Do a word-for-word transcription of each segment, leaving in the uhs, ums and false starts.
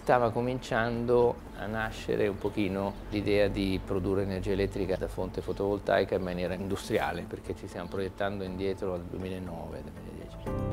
stava cominciando a nascere un pochino l'idea di produrre energia elettrica da fonte fotovoltaica in maniera industriale, perché ci stiamo proiettando indietro al duemilanove duemiladieci.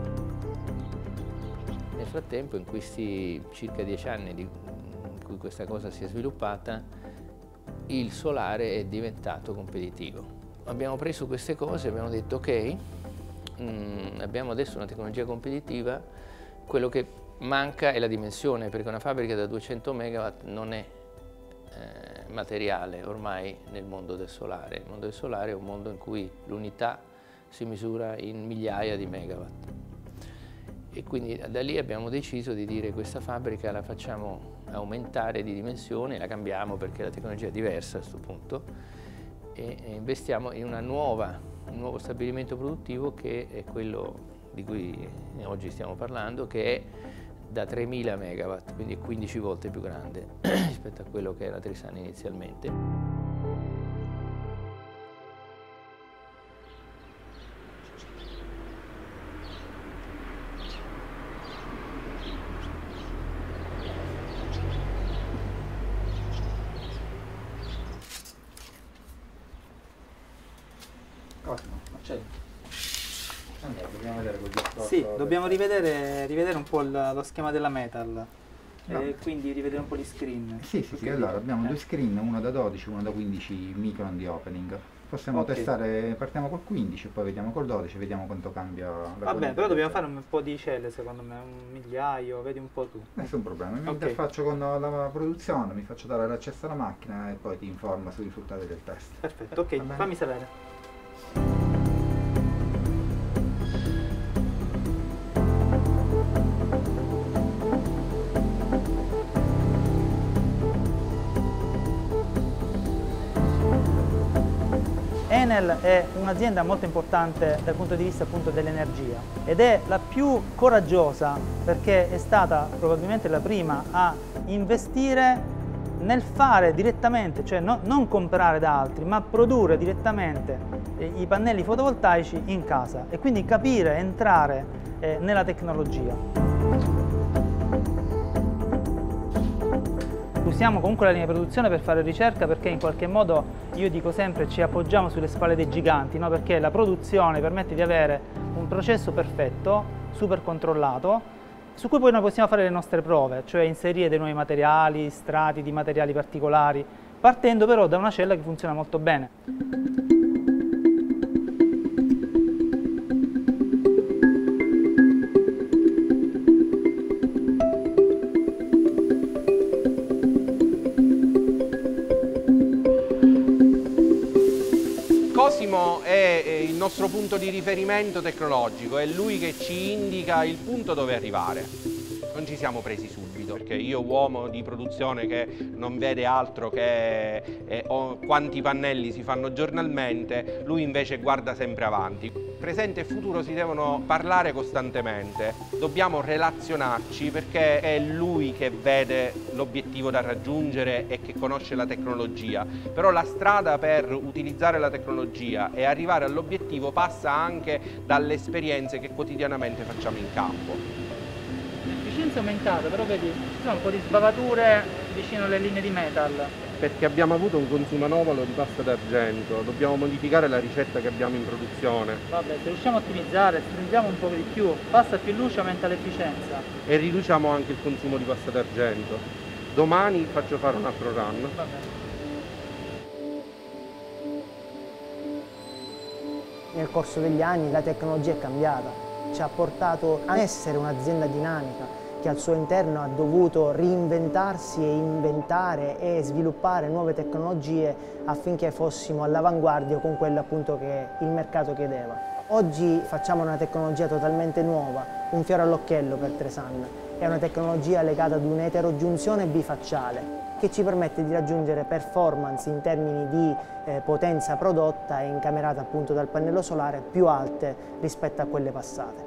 Nel frattempo, in questi circa dieci anni di, in cui questa cosa si è sviluppata, il solare è diventato competitivo. Abbiamo preso queste cose e abbiamo detto ok, mh, abbiamo adesso una tecnologia competitiva, quello che manca è la dimensione, perché una fabbrica da duecento megawatt non è eh, materiale ormai nel mondo del solare. Il mondo del solare è un mondo in cui l'unità si misura in migliaia di megawatt. E quindi da lì abbiamo deciso di dire questa fabbrica la facciamo aumentare di dimensione, la cambiamo perché la tecnologia è diversa a questo punto e investiamo in una nuova, un nuovo stabilimento produttivo che è quello di cui oggi stiamo parlando, che è da tremila megawatt, quindi è quindici volte più grande rispetto a quello che era Trisani inizialmente. Dobbiamo vedere quel discorso. Sì, dobbiamo rivedere, rivedere un po' il, lo schema della Metal No. e quindi rivedere un po' gli screen. Sì, sì, sì, allora abbiamo due screen, uno da dodici, uno da quindici micron di opening. Possiamo Ok. testare, partiamo col quindici, poi vediamo col dodici, vediamo quanto cambia la Va qualità. bene, però dobbiamo fare un po' di celle secondo me, un migliaio, vedi un po' tu. Nessun problema, mi Ok. interfaccio con la produzione, mi faccio dare l'accesso alla macchina e poi ti informo sui risultati del test. Perfetto, ok, Va bene? fammi sapere. Enel è un'azienda molto importante dal punto di vista appunto dell'energia ed è la più coraggiosa perché è stata probabilmente la prima a investire nel fare direttamente, cioè no, non comprare da altri, ma produrre direttamente eh, i pannelli fotovoltaici in casa e quindi capire, entrare eh, nella tecnologia. Usiamo comunque la linea di produzione per fare ricerca perché in qualche modo, io dico sempre, ci appoggiamo sulle spalle dei giganti, no? Perché la produzione permette di avere un processo perfetto, super controllato, su cui poi noi possiamo fare le nostre prove, cioè inserire dei nuovi materiali, strati di materiali particolari, partendo però da una cella che funziona molto bene. Cosimo è il nostro punto di riferimento tecnologico, è lui che ci indica il punto dove arrivare. Non ci siamo presi subito, perché io uomo di produzione che non vede altro che eh, quanti pannelli si fanno giornalmente, lui invece guarda sempre avanti. Presente e futuro si devono parlare costantemente, dobbiamo relazionarci perché è lui che vede l'obiettivo da raggiungere e che conosce la tecnologia, però la strada per utilizzare la tecnologia e arrivare all'obiettivo passa anche dalle esperienze che quotidianamente facciamo in campo. L'efficienza è aumentata, però vedi, ci sono un po' di sbavature vicino alle linee di metal. Perché abbiamo avuto un consumo anomalo di pasta d'argento, dobbiamo modificare la ricetta che abbiamo in produzione. Vabbè, se riusciamo a ottimizzare, stringiamo un po' di più, passa più luce, aumenta l'efficienza. E riduciamo anche il consumo di pasta d'argento. Domani faccio fare un altro run. Va bene. Nel corso degli anni la tecnologia è cambiata, ci ha portato a essere un'azienda dinamica che al suo interno ha dovuto reinventarsi e inventare e sviluppare nuove tecnologie affinché fossimo all'avanguardia con quello appunto che il mercato chiedeva. Oggi facciamo una tecnologia totalmente nuova, un fiore all'occhiello per Tresan. È una tecnologia legata ad un'eterogiunzione bifacciale che ci permette di raggiungere performance in termini di eh, potenza prodotta e incamerata appunto dal pannello solare più alte rispetto a quelle passate.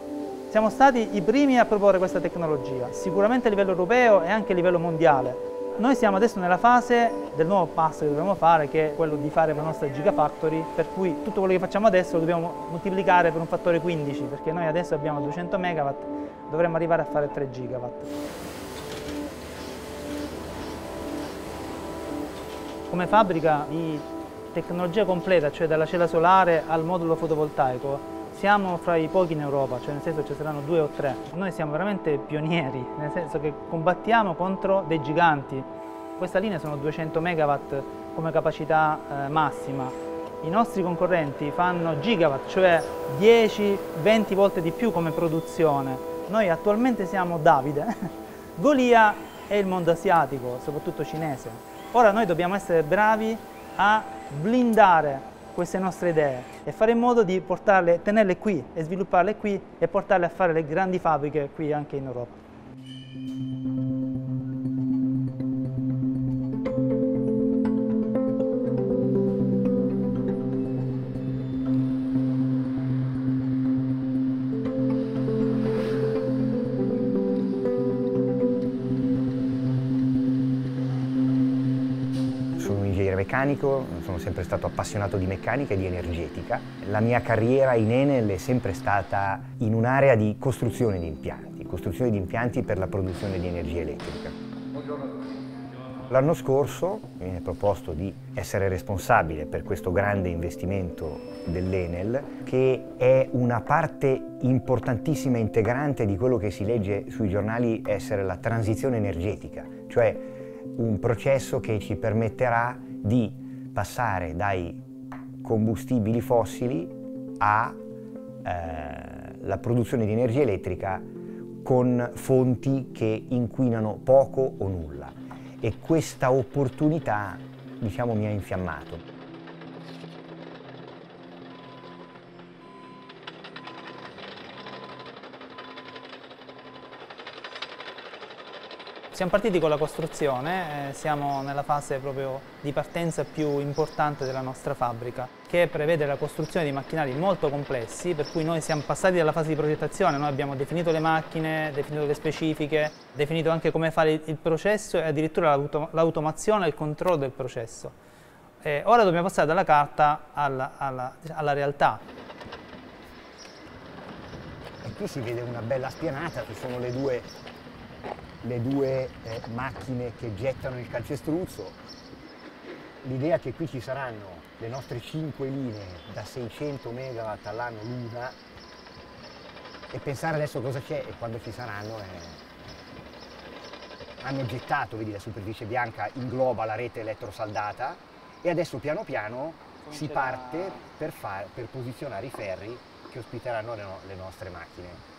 Siamo stati i primi a proporre questa tecnologia, sicuramente a livello europeo e anche a livello mondiale. Noi siamo adesso nella fase del nuovo passo che dobbiamo fare, che è quello di fare la nostra Gigafactory, per cui tutto quello che facciamo adesso lo dobbiamo moltiplicare per un fattore quindici, perché noi adesso abbiamo duecento megawatt, dovremmo arrivare a fare tre gigawatt. Come fabbrica di tecnologia completa, cioè dalla cella solare al modulo fotovoltaico, siamo fra i pochi in Europa, cioè nel senso ci saranno due o tre. Noi siamo veramente pionieri, nel senso che combattiamo contro dei giganti. Questa linea sono duecento megawatt come capacità eh, massima. I nostri concorrenti fanno gigawatt, cioè dieci venti volte di più come produzione. Noi attualmente siamo Davide, Golia è il mondo asiatico, soprattutto cinese. Ora noi dobbiamo essere bravi a blindare queste nostre idee e fare in modo di portarle, tenerle qui e svilupparle qui e portarle a fare le grandi fabbriche qui anche in Europa. Meccanico, sono sempre stato appassionato di meccanica e di energetica. La mia carriera in Enel è sempre stata in un'area di costruzione di impianti, costruzione di impianti per la produzione di energia elettrica. L'anno scorso mi viene proposto di essere responsabile per questo grande investimento dell'Enel, che è una parte importantissima e integrante di quello che si legge sui giornali essere la transizione energetica, cioè un processo che ci permetterà di passare dai combustibili fossili alla eh, produzione di energia elettrica con fonti che inquinano poco o nulla. E questa opportunità, diciamo, mi ha infiammato. Siamo partiti con la costruzione, eh, siamo nella fase proprio di partenza più importante della nostra fabbrica, che prevede la costruzione di macchinari molto complessi, per cui noi siamo passati dalla fase di progettazione, noi abbiamo definito le macchine, definito le specifiche, definito anche come fare il, il processo e addirittura l'automazione e il controllo del processo. Eh, ora dobbiamo passare dalla carta alla, alla, alla realtà. E qui si vede una bella spianata, ci sono le due le due eh, macchine che gettano il calcestruzzo. L'idea è che qui ci saranno le nostre cinque linee da seicento megawatt all'anno l'una, e pensare adesso cosa c'è e quando ci saranno è... hanno gettato, vedi, la superficie bianca ingloba la rete elettrosaldata e adesso piano piano si parte per, far, per posizionare i ferri che ospiteranno le, no, le nostre macchine.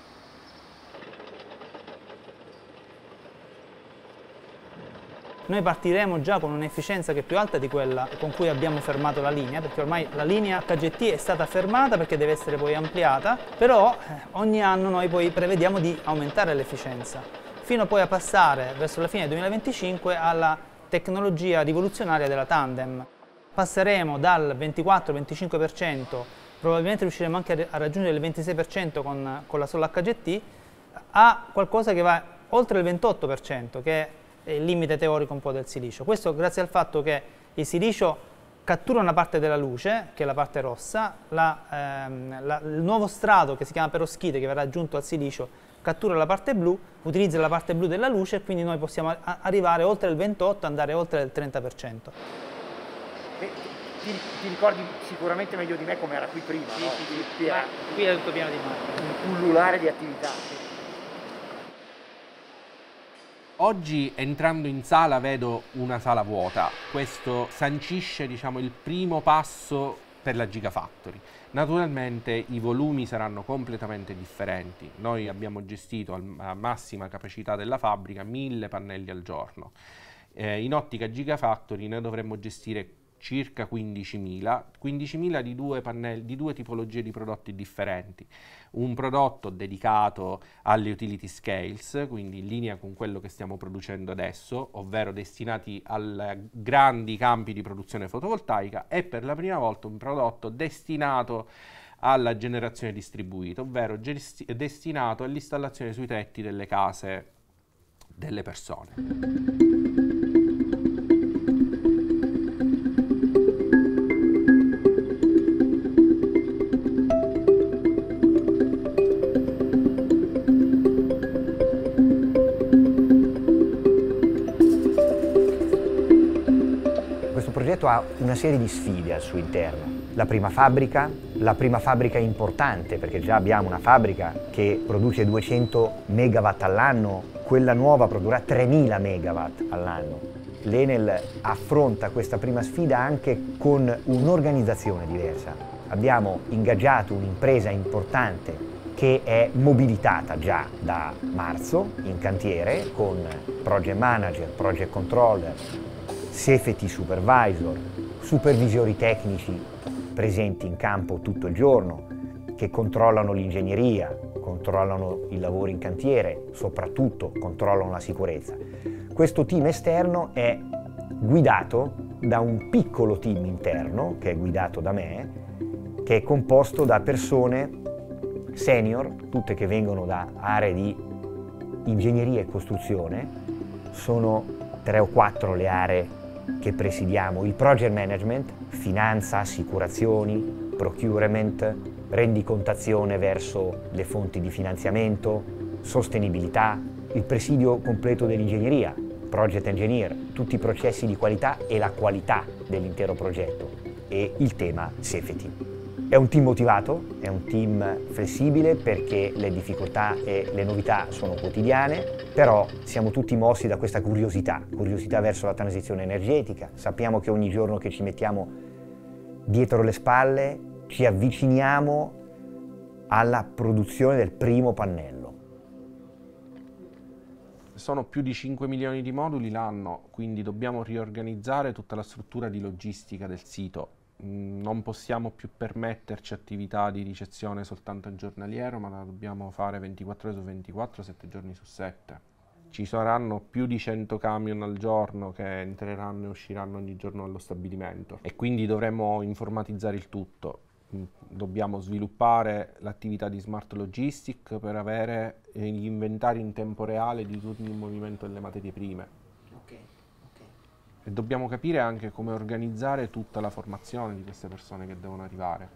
Noi partiremo già con un'efficienza che è più alta di quella con cui abbiamo fermato la linea, perché ormai la linea H G T è stata fermata perché deve essere poi ampliata, però eh, ogni anno noi poi prevediamo di aumentare l'efficienza, fino poi a passare verso la fine del duemilaventicinque alla tecnologia rivoluzionaria della tandem. Passeremo dal ventiquattro venticinque per cento, probabilmente riusciremo anche a raggiungere il ventisei per cento con, con la sola H G T, a qualcosa che va oltre il ventotto per cento, che è il limite teorico un po' del silicio. Questo grazie al fatto che il silicio cattura una parte della luce, che è la parte rossa, la, ehm, la, il nuovo strato che si chiama perovskite, che verrà aggiunto al silicio, cattura la parte blu, utilizza la parte blu della luce e quindi noi possiamo arrivare oltre il ventotto, andare oltre il trenta per cento. Ti, ti ricordi sicuramente meglio di me come era qui prima, sì, no? Sì, sì, qui, era, qui è tutto pieno di macchine. Un pullulare di attività. Oggi entrando in sala vedo una sala vuota, questo sancisce, diciamo, il primo passo per la Gigafactory. Naturalmente i volumi saranno completamente differenti, noi abbiamo gestito a massima capacità della fabbrica mille pannelli al giorno, eh, in ottica Gigafactory ne dovremmo gestire circa quindicimila, quindicimila di due pannelli, di due tipologie di prodotti differenti. Un prodotto dedicato alle utility scales, quindi in linea con quello che stiamo producendo adesso, ovvero destinati a grandi campi di produzione fotovoltaica, e per la prima volta un prodotto destinato alla generazione distribuita, ovvero destinato all'installazione sui tetti delle case delle persone. progetto ha una serie di sfide al suo interno. La prima fabbrica, la prima fabbrica importante, perché già abbiamo una fabbrica che produce duecento megawatt all'anno, quella nuova produrrà tremila megawatt all'anno. L'Enel affronta questa prima sfida anche con un'organizzazione diversa. Abbiamo ingaggiato un'impresa importante che è mobilitata già da marzo in cantiere con project manager, project controller, safety supervisor, supervisori tecnici presenti in campo tutto il giorno, che controllano l'ingegneria, controllano il lavoro in cantiere, soprattutto controllano la sicurezza. Questo team esterno è guidato da un piccolo team interno, che è guidato da me, che è composto da persone senior, tutte che vengono da aree di ingegneria e costruzione. Sono tre o quattro le aree che presidiamo: il project management, finanza, assicurazioni, procurement, rendicontazione verso le fonti di finanziamento, sostenibilità, il presidio completo dell'ingegneria, project engineer, tutti i processi di qualità e la qualità dell'intero progetto, e il tema safety. È un team motivato, è un team flessibile perché le difficoltà e le novità sono quotidiane, però siamo tutti mossi da questa curiosità, curiosità verso la transizione energetica. Sappiamo che ogni giorno che ci mettiamo dietro le spalle ci avviciniamo alla produzione del primo pannello. Sono più di cinque milioni di moduli l'anno, quindi dobbiamo riorganizzare tutta la struttura di logistica del sito. Non possiamo più permetterci attività di ricezione soltanto in giornaliero, ma la dobbiamo fare ventiquattro ore su ventiquattro, sette giorni su sette. Ci saranno più di cento camion al giorno che entreranno e usciranno ogni giorno dallo stabilimento e quindi dovremo informatizzare il tutto. Dobbiamo sviluppare l'attività di smart logistic per avere gli inventari in tempo reale di tutto il movimento delle materie prime. E dobbiamo capire anche come organizzare tutta la formazione di queste persone che devono arrivare.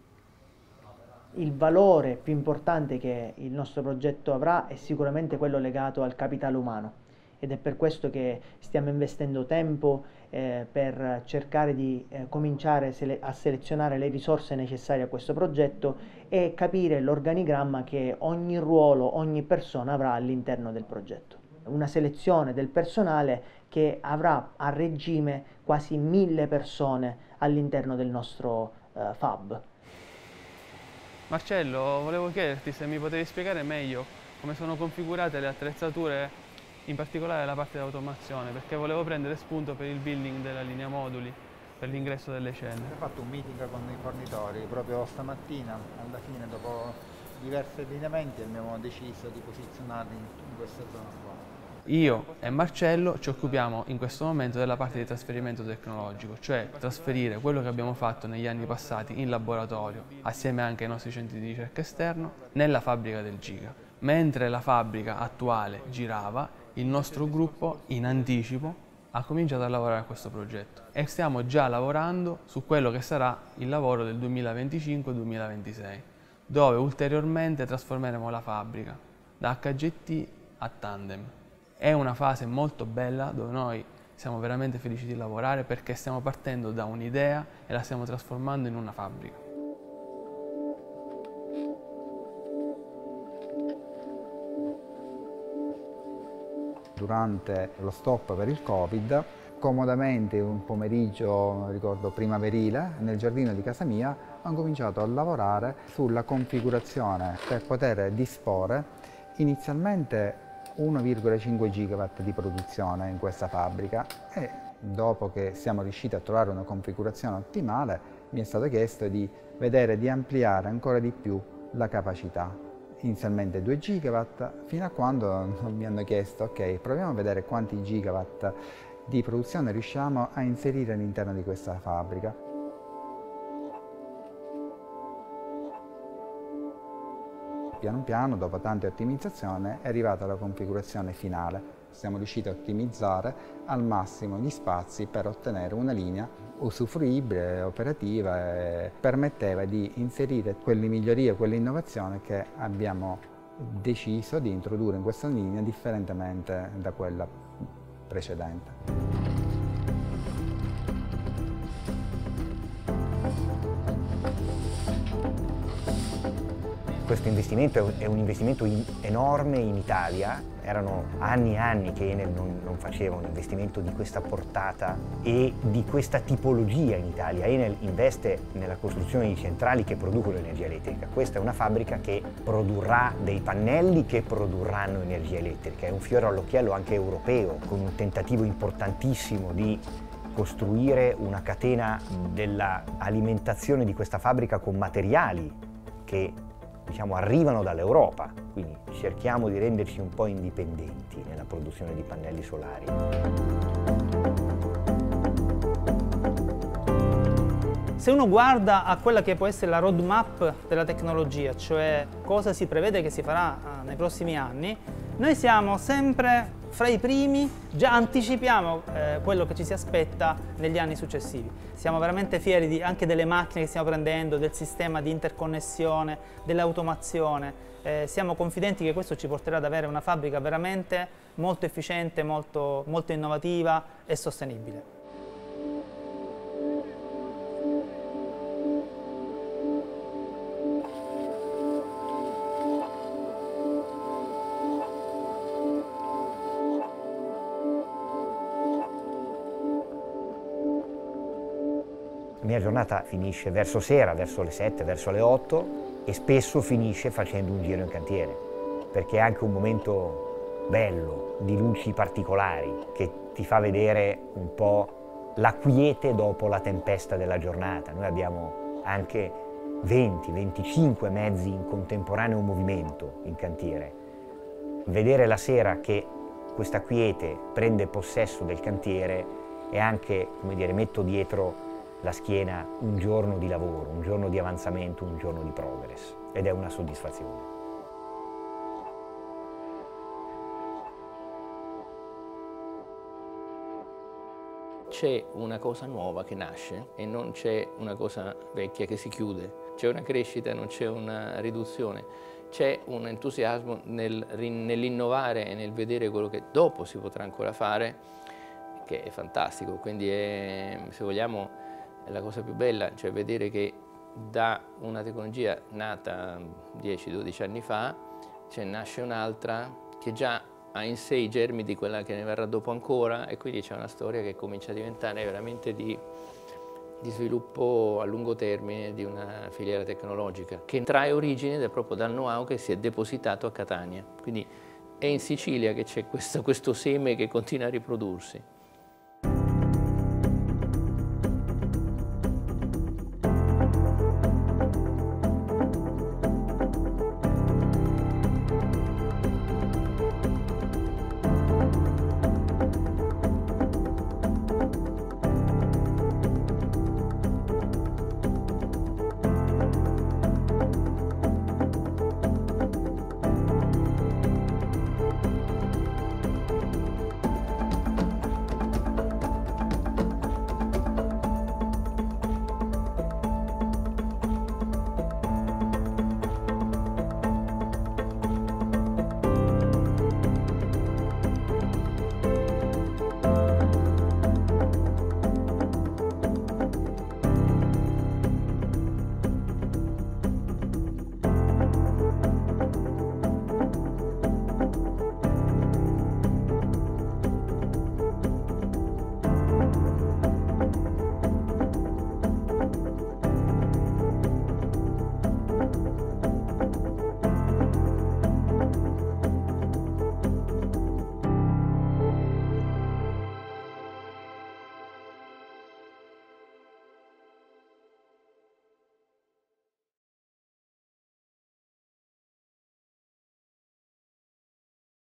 Il valore più importante che il nostro progetto avrà è sicuramente quello legato al capitale umano, ed è per questo che stiamo investendo tempo eh, per cercare di eh, cominciare sele- a selezionare le risorse necessarie a questo progetto e capire l'organigramma che ogni ruolo, ogni persona avrà all'interno del progetto. Una selezione del personale che avrà a regime quasi mille persone all'interno del nostro uh, fab. Marcello, volevo chiederti se mi potevi spiegare meglio come sono configurate le attrezzature, in particolare la parte dell'automazione, perché volevo prendere spunto per il building della linea moduli, per l'ingresso delle celle. Abbiamo fatto un meeting con i fornitori proprio stamattina, alla fine dopo diversi allineamenti abbiamo deciso di posizionarli in questa zona qua. Io e Marcello ci occupiamo in questo momento della parte di trasferimento tecnologico, cioè trasferire quello che abbiamo fatto negli anni passati in laboratorio, assieme anche ai nostri centri di ricerca esterno, nella fabbrica del Giga. Mentre la fabbrica attuale girava, il nostro gruppo in anticipo ha cominciato a lavorare a questo progetto e stiamo già lavorando su quello che sarà il lavoro del duemilaventicinque duemilaventisei, dove ulteriormente trasformeremo la fabbrica da H G T a Tandem. È una fase molto bella dove noi siamo veramente felici di lavorare perché stiamo partendo da un'idea e la stiamo trasformando in una fabbrica. Durante lo stop per il Covid, comodamente un pomeriggio, ricordo primaverile, nel giardino di casa mia, ho cominciato a lavorare sulla configurazione per poter disporre inizialmente uno virgola cinque gigawatt di produzione in questa fabbrica, e dopo che siamo riusciti a trovare una configurazione ottimale mi è stato chiesto di vedere di ampliare ancora di più la capacità, inizialmente due gigawatt, fino a quando mi hanno chiesto ok, proviamo a vedere quanti gigawatt di produzione riusciamo a inserire all'interno di questa fabbrica. Piano piano, dopo tante ottimizzazioni, è arrivata la configurazione finale. Siamo riusciti a ottimizzare al massimo gli spazi per ottenere una linea usufruibile, operativa, e permetteva di inserire quelle migliorie, quelle innovazioni che abbiamo deciso di introdurre in questa linea differentemente da quella precedente. Questo investimento è un investimento in, enorme in Italia, erano anni e anni che Enel non, non faceva un investimento di questa portata e di questa tipologia in Italia. Enel investe nella costruzione di centrali che producono energia elettrica. Questa è una fabbrica che produrrà dei pannelli che produrranno energia elettrica, è un fiore all'occhiello anche europeo, con un tentativo importantissimo di costruire una catena dell'alimentazione di questa fabbrica con materiali che, diciamo, arrivano dall'Europa, quindi cerchiamo di renderci un po' indipendenti nella produzione di pannelli solari. Se uno guarda a quella che può essere la roadmap della tecnologia, cioè cosa si prevede che si farà nei prossimi anni, noi siamo sempre fra i primi, già anticipiamo eh, quello che ci si aspetta negli anni successivi. Siamo veramente fieri di, anche delle macchine che stiamo prendendo, del sistema di interconnessione, dell'automazione. Eh, siamo confidenti che questo ci porterà ad avere una fabbrica veramente molto efficiente, molto, molto innovativa e sostenibile. La mia giornata finisce verso sera, verso le sette, verso le otto e spesso finisce facendo un giro in cantiere, perché è anche un momento bello, di luci particolari, che ti fa vedere un po' la quiete dopo la tempesta della giornata. Noi abbiamo anche venti venticinque mezzi in contemporaneo movimento in cantiere. Vedere la sera che questa quiete prende possesso del cantiere è anche, come dire, metto dietro la schiena un giorno di lavoro, un giorno di avanzamento, un giorno di progress, ed è una soddisfazione. C'è una cosa nuova che nasce e non c'è una cosa vecchia che si chiude. C'è una crescita, non c'è una riduzione. C'è un entusiasmo nel, nell'innovare e nel vedere quello che dopo si potrà ancora fare, che è fantastico. Quindi è, se vogliamo, è la cosa più bella, cioè vedere che da una tecnologia nata dieci dodici anni fa, cioè nasce un'altra che già ha in sé i germi di quella che ne verrà dopo ancora, e quindi c'è una storia che comincia a diventare veramente di, di sviluppo a lungo termine di una filiera tecnologica che trae origine da, proprio dal know-how che si è depositato a Catania. Quindi è in Sicilia che c'è questo, questo seme che continua a riprodursi.